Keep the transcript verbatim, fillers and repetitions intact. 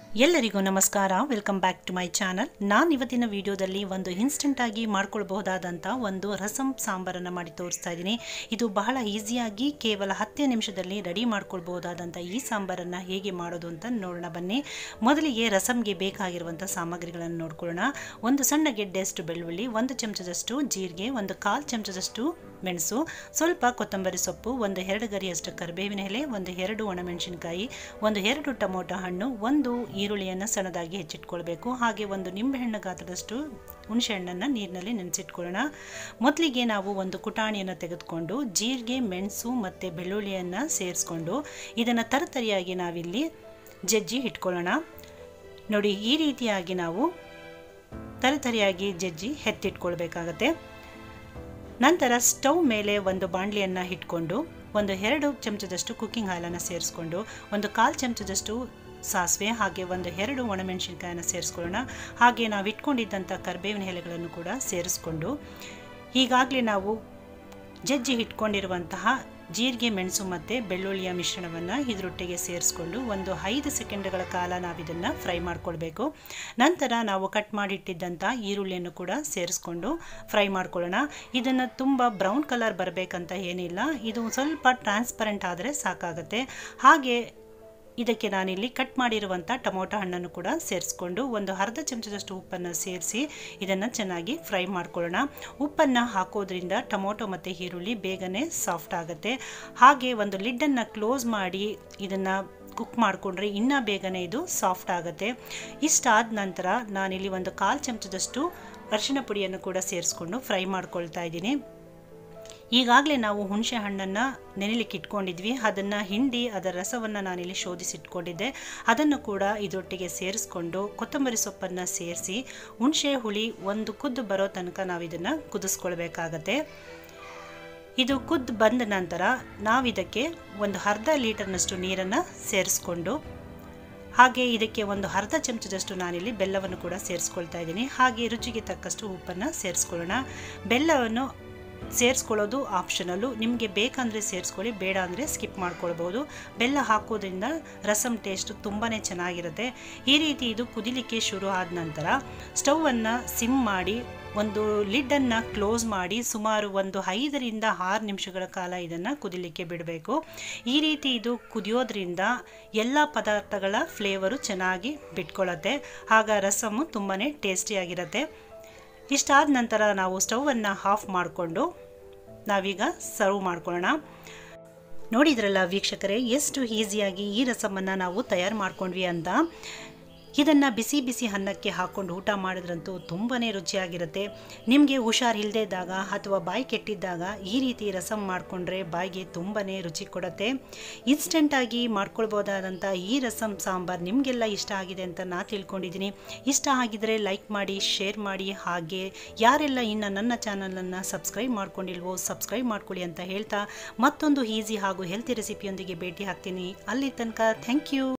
ಎಲ್ಲರಿಗೂ ನಮಸ್ಕಾರ. Welcome back to my channel. ನಾನು ಇವತ್ತಿನ ವಿಡಿಯೋದಲ್ಲಿ ಒಂದು ಇನ್ಸ್ಟೆಂಟ್ ಆಗಿ ಮಾಡ್ಕೊಳ್ಬಹುದಾದಂಥ ಒಂದು ರಸಂ ಸಾಂಬಾರನ್ನು ಮಾಡಿ ತೋರಿಸ್ತಾ ಇದ್ದೀನಿ. ಇದು ಬಹಳ ಈಸಿಯಾಗಿ ಕೇವಲ ಹತ್ತೇ ನಿಮಿಷದಲ್ಲಿ ರೆಡಿ ಮಾಡ್ಕೊಳ್ಬಹುದಾದಂಥ ಈ ಸಾಂಬಾರನ್ನು ಹೇಗೆ ಮಾಡೋದು ಅಂತ ನೋಡೋಣ ಬನ್ನಿ. ಮೊದಲಿಗೆ ರಸಂಗೆ ಬೇಕಾಗಿರುವಂಥ ಸಾಮಗ್ರಿಗಳನ್ನು ನೋಡ್ಕೊಳ್ಳೋಣ. ಒಂದು ಸಣ್ಣ ಗೆಡ್ಡೆಯಷ್ಟು ಬೆಳ್ಳುಳ್ಳಿ, ಒಂದು ಚಮಚದಷ್ಟು ಜೀರಿಗೆ, ಒಂದು ಕಾಲು ಚಮಚದಷ್ಟು ಮೆಣಸು, ಸ್ವಲ್ಪ ಕೊತ್ತಂಬರಿ ಸೊಪ್ಪು, ಒಂದು ಎರಡು ಗರಿಯಷ್ಟು ಕರಿಬೇವಿನ ಎಲೆ, ಒಂದು ಎರಡು ಒಣಮೆಣಸಿನಕಾಯಿ, ಒಂದು ಎರಡು ಟೊಮೊಟೊ ಹಣ್ಣು, ಒಂದು ಈರುಳ್ಳಿಯನ್ನು ಸಣ್ಣದಾಗಿ ಹೆಚ್ಚಿಟ್ಕೊಳ್ಬೇಕು. ಹಾಗೆ ಒಂದು ನಿಂಬೆಹಣ್ಣು ಗಾತ್ರದಷ್ಟು ಹುಣಸೆಹಣ್ಣನ್ನು ನೀರಿನಲ್ಲಿ ನೆನೆಸಿಟ್ಕೊಳ್ಳೋಣ. ಮೊದಲಿಗೆ ನಾವು ಒಂದು ಕುಟಾಣಿಯನ್ನು ತೆಗೆದುಕೊಂಡು ಜೀರಿಗೆ, ಮೆಣಸು ಮತ್ತು ಬೆಳ್ಳುಳ್ಳಿಯನ್ನು ಸೇರಿಸ್ಕೊಂಡು ಇದನ್ನು ತರತರಿಯಾಗಿ ನಾವಿಲ್ಲಿ ಜಜ್ಜಿ ಇಟ್ಕೊಳ್ಳೋಣ. ನೋಡಿ, ಈ ರೀತಿಯಾಗಿ ನಾವು ತರತರಿಯಾಗಿ ಜಜ್ಜಿ ಎತ್ತಿಟ್ಕೊಳ್ಬೇಕಾಗತ್ತೆ. ನಂತರ ಸ್ಟವ್ ಮೇಲೆ ಒಂದು ಬಾಣಲಿಯನ್ನು ಇಟ್ಕೊಂಡು ಒಂದು ಎರಡು ಚಮಚದಷ್ಟು ಕುಕ್ಕಿಂಗ್ ಆಯಿಲನ್ನು ಸೇರಿಸ್ಕೊಂಡು ಒಂದು ಕಾಲು ಚಮಚದಷ್ಟು ಸಾಸಿವೆ ಹಾಗೆ ಒಂದು ಎರಡು ಒಣಮೆಣಸಿನಕಾಯನ್ನು ಸೇರಿಸ್ಕೊಳ್ಳೋಣ. ಹಾಗೆ ನಾವು ಇಟ್ಕೊಂಡಿದ್ದಂಥ ಕರಿಬೇವಿನ ಎಲೆಗಳನ್ನು ಕೂಡ ಸೇರಿಸ್ಕೊಂಡು ಈಗಾಗಲೇ ನಾವು ಜಜ್ಜಿ ಇಟ್ಕೊಂಡಿರುವಂತಹ ಜೀರಿಗೆ, ಮೆಣಸು ಮತ್ತು ಬೆಳ್ಳುಳ್ಳಿಯ ಮಿಶ್ರಣವನ್ನು ಇದರೊಟ್ಟಿಗೆ ಸೇರಿಸ್ಕೊಂಡು ಒಂದು ಐದು ಸೆಕೆಂಡ್ಗಳ ಕಾಲ ನಾವಿದನ್ನು ಫ್ರೈ ಮಾಡ್ಕೊಳ್ಬೇಕು. ನಂತರ ನಾವು ಕಟ್ ಮಾಡಿಟ್ಟಿದ್ದಂಥ ಈರುಳ್ಳಿಯನ್ನು ಕೂಡ ಸೇರಿಸ್ಕೊಂಡು ಫ್ರೈ ಮಾಡ್ಕೊಳ್ಳೋಣ. ಇದನ್ನು ತುಂಬ ಬ್ರೌನ್ ಕಲರ್ ಬರಬೇಕಂತ ಏನಿಲ್ಲ, ಇದು ಸ್ವಲ್ಪ ಟ್ರಾನ್ಸ್ಪರೆಂಟ್ ಆದರೆ ಸಾಕಾಗುತ್ತೆ. ಹಾಗೆ ಇದಕ್ಕೆ ನಾನಿಲ್ಲಿ ಕಟ್ ಮಾಡಿರುವಂಥ ಟೊಮೊಟೊ ಹಣ್ಣನ್ನು ಕೂಡ ಸೇರಿಸ್ಕೊಂಡು ಒಂದು ಅರ್ಧ ಚಮಚದಷ್ಟು ಉಪ್ಪನ್ನು ಸೇರಿಸಿ ಇದನ್ನು ಚೆನ್ನಾಗಿ ಫ್ರೈ ಮಾಡ್ಕೊಳ್ಳೋಣ. ಉಪ್ಪನ್ನು ಹಾಕೋದ್ರಿಂದ ಟೊಮೊಟೊ ಮತ್ತು ಈರುಳ್ಳಿ ಬೇಗನೆ ಸಾಫ್ಟ್ ಆಗುತ್ತೆ. ಹಾಗೆ ಒಂದು ಲಿಡ್ಡನ್ನು ಕ್ಲೋಸ್ ಮಾಡಿ ಇದನ್ನು ಕುಕ್ ಮಾಡಿಕೊಂಡ್ರೆ ಇನ್ನೂ ಬೇಗನೆ ಇದು ಸಾಫ್ಟ್ ಆಗುತ್ತೆ. ಇಷ್ಟಾದ ನಂತರ ನಾನಿಲ್ಲಿ ಒಂದು ಕಾಲು ಚಮಚದಷ್ಟು ಅರಿಶಿಣ ಪುಡಿಯನ್ನು ಕೂಡ ಸೇರಿಸ್ಕೊಂಡು ಫ್ರೈ ಮಾಡ್ಕೊಳ್ತಾ ಇದ್ದೀನಿ. ಈಗಾಗಲೇ ನಾವು ಹುಣಸೆ ಹಣ್ಣನ್ನು ನೆನೆಲಿಕ್ಕೆ ಇಟ್ಕೊಂಡಿದ್ವಿ, ಅದನ್ನು ಹಿಂಡಿ ಅದರ ರಸವನ್ನು ನಾನಿಲ್ಲಿ ಶೋಧಿಸಿಟ್ಕೊಂಡಿದ್ದೆ. ಅದನ್ನು ಕೂಡ ಇದರೊಟ್ಟಿಗೆ ಸೇರಿಸ್ಕೊಂಡು ಕೊತ್ತಂಬರಿ ಸೊಪ್ಪನ್ನು ಸೇರಿಸಿ ಹುಣಸೆ ಹುಳಿ ಒಂದು ಕುದ್ದು ಬರೋ ತನಕ ನಾವು ಇದನ್ನು ಕುದಿಸ್ಕೊಳ್ಬೇಕಾಗತ್ತೆ. ಇದು ಕುದ್ದು ಬಂದ ನಂತರ ನಾವಿದಕ್ಕೆ ಒಂದು ಅರ್ಧ ಲೀಟರ್ನಷ್ಟು ನೀರನ್ನು ಸೇರಿಸ್ಕೊಂಡು ಹಾಗೆ ಇದಕ್ಕೆ ಒಂದು ಅರ್ಧ ಚಮಚದಷ್ಟು ನಾನಿಲ್ಲಿ ಬೆಲ್ಲವನ್ನು ಕೂಡ ಸೇರಿಸ್ಕೊಳ್ತಾ ಇದ್ದೀನಿ. ಹಾಗೆ ರುಚಿಗೆ ತಕ್ಕಷ್ಟು ಉಪ್ಪನ್ನು ಸೇರಿಸ್ಕೊಳ್ಳೋಣ. ಬೆಲ್ಲವನ್ನು ಸೇರಿಸ್ಕೊಳ್ಳೋದು ಆಪ್ಷನಲ್ಲು, ನಿಮಗೆ ಬೇಕಂದರೆ ಸೇರಿಸ್ಕೊಳ್ಳಿ, ಬೇಡ ಅಂದರೆ ಸ್ಕಿಪ್ ಮಾಡ್ಕೊಳ್ಬೋದು. ಬೆಲ್ಲ ಹಾಕೋದ್ರಿಂದ ರಸಮ್ ಟೇಸ್ಟು ತುಂಬಾ ಚೆನ್ನಾಗಿರುತ್ತೆ. ಈ ರೀತಿ ಇದು ಕುದಿಲಿಕ್ಕೆ ಶುರು ಆದ ನಂತರ ಸ್ಟವನ್ನು ಸಿಮ್ ಮಾಡಿ ಒಂದು ಲಿಡ್ಡನ್ನು ಕ್ಲೋಸ್ ಮಾಡಿ ಸುಮಾರು ಒಂದು ಐದರಿಂದ ಆರು ನಿಮಿಷಗಳ ಕಾಲ ಇದನ್ನು ಕುದಿಲಿಕ್ಕೆ ಬಿಡಬೇಕು. ಈ ರೀತಿ ಇದು ಕುದಿಯೋದ್ರಿಂದ ಎಲ್ಲ ಪದಾರ್ಥಗಳ ಫ್ಲೇವರು ಚೆನ್ನಾಗಿ ಬಿಟ್ಕೊಳ್ಳುತ್ತೆ. ಆಗ ರಸಮ್ಮು ತುಂಬಾ ಟೇಸ್ಟಿಯಾಗಿರುತ್ತೆ. ಇಷ್ಟಾದ ನಂತರ ನಾವು ಸ್ಟವನ್ನು ಆಫ್ ಮಾಡಿಕೊಂಡು ನಾವೀಗ ಸರ್ವ್ ಮಾಡ್ಕೊಳ್ಳೋಣ. ನೋಡಿದ್ರಲ್ಲ ವೀಕ್ಷಕರೇ, ಎಷ್ಟು ಈಸಿಯಾಗಿ ಈ ರಸಮನ್ನು ನಾವು ತಯಾರು ಮಾಡ್ಕೊಂಡ್ವಿ ಅಂತ. ಇದನ್ನು ಬಿಸಿ ಬಿಸಿ ಅನ್ನಕ್ಕೆ ಹಾಕ್ಕೊಂಡು ಊಟ ಮಾಡಿದ್ರಂತೂ ತುಂಬಾ ರುಚಿಯಾಗಿರುತ್ತೆ. ನಿಮಗೆ ಹುಷಾರಿಲ್ಲದೆ ಇದ್ದಾಗ ಅಥವಾ ಬಾಯಿ ಕೆಟ್ಟಿದ್ದಾಗ ಈ ರೀತಿ ರಸಮ್ ಮಾಡಿಕೊಂಡ್ರೆ ಬಾಯಿಗೆ ತುಂಬಾ ರುಚಿ ಕೊಡುತ್ತೆ. ಇನ್ಸ್ಟೆಂಟಾಗಿ ಮಾಡ್ಕೊಳ್ಬೋದಾದಂಥ ಈ ರಸಮ್ ಸಾಂಬಾರು ನಿಮಗೆಲ್ಲ ಇಷ್ಟ ಆಗಿದೆ ಅಂತ ನಾನು ತಿಳ್ಕೊಂಡಿದ್ದೀನಿ. ಇಷ್ಟ ಆಗಿದರೆ ಲೈಕ್ ಮಾಡಿ, ಶೇರ್ ಮಾಡಿ. ಹಾಗೆ ಯಾರೆಲ್ಲ ಇನ್ನು ನನ್ನ ಚಾನಲನ್ನು ಸಬ್ಸ್ಕ್ರೈಬ್ ಮಾಡ್ಕೊಂಡಿಲ್ವೋ ಸಬ್ಸ್ಕ್ರೈಬ್ ಮಾಡ್ಕೊಳ್ಳಿ ಅಂತ ಹೇಳ್ತಾ ಮತ್ತೊಂದು ಈಸಿ ಹಾಗೂ ಹೆಲ್ತಿ ರೆಸಿಪಿಯೊಂದಿಗೆ ಭೇಟಿ ಆಗ್ತೀನಿ. ಅಲ್ಲಿ ತನಕ ಥ್ಯಾಂಕ್ ಯು.